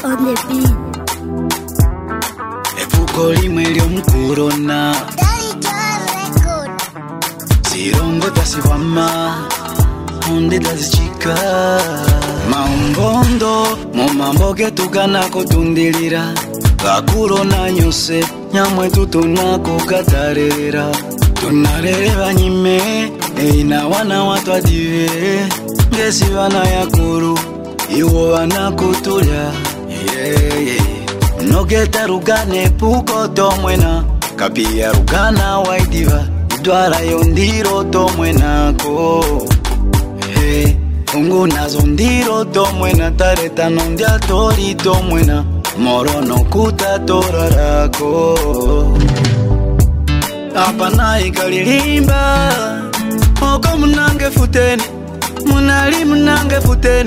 on the beat. Epuko limwe ly'omukurona Sirongo tasiwama Onde tazichika Maungondo Mumambo getugana kutundilira Gakurona nyose Nyamwe tutunako katarera Tunarere banyime Eina wana watu adive Ngesi wana yakuru Iwo wana kutulia Nogeta rugane puko tomwena Kapia rugana waidiva Idwara yondiro tomwenako Ungu nazo ndiro tomwena Tareta nondia tori tomwena Morono kuta torarako Apana ikalilimba Oko munange futeni Munali munange futeni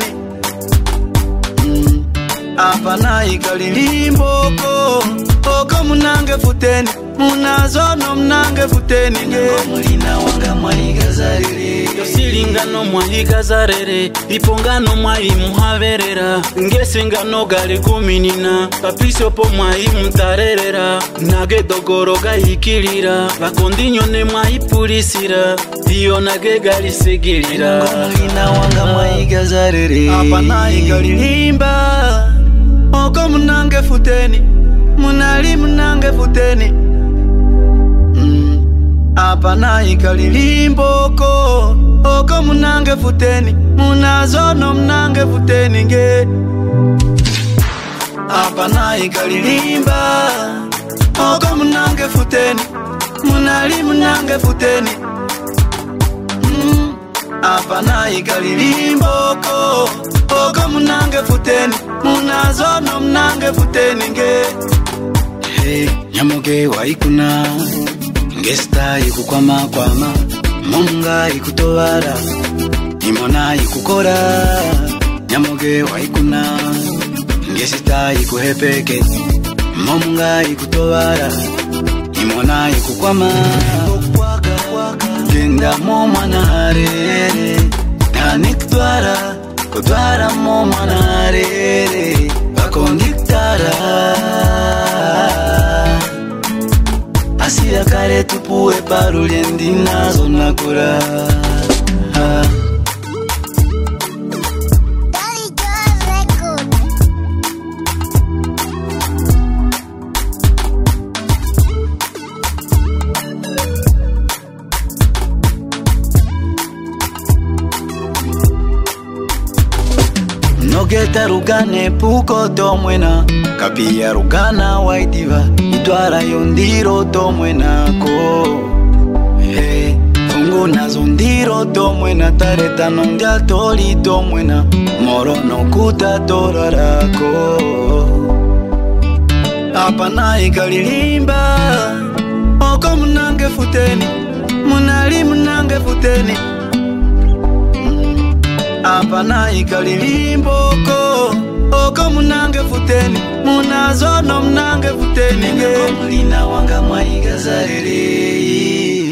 Apana ikalilimbo Oko munange futeni Munazono munange futeni Mulina wanga mwahigazarere Yosilingano mwahigazarere Ipongano mwahimuhaverera Ngesengano gali kuminina Papisopo mwahimutarerera Nage dogoro gahikilira Bakondinyone mwahipulisira Iyo nage gali segilira Mulina wanga mwahigazarere Apana ikalilimba Oko munange futeni Munali munange futeni Apana ikalilimbo Oko munange futeni Munazono munange futeni nge Apana ikalilimba Oko munange futeni Munali munange futeni Apana ikalilimbo Oko munange futeni Munazono munange futeni nge Nyamoge waikuna Ngesta ikukwama kwama Munga ikutowara Imona ikukora Nyamoge waikuna Ngesita ikuhepeke Munga ikutowara Imona ikukwama Genda momwana harere Tanikutwara Kutwara momwana harere Bakondiktara Asira kare tupuwe parulye ndinazo nakura Nogeta rugane puko tomwena Kapia rugana waidiva Idwara yondiro tomwenako Fungu nazo ndiro tomwena Tareta nondia tori tomwena Morono kuta torarako Apana ikalilimba Oko munange futeni Munali munange futeni Apana ikalilimbo Oko munange futeni Munazono munange futeni Mulina wanga mwahigazarere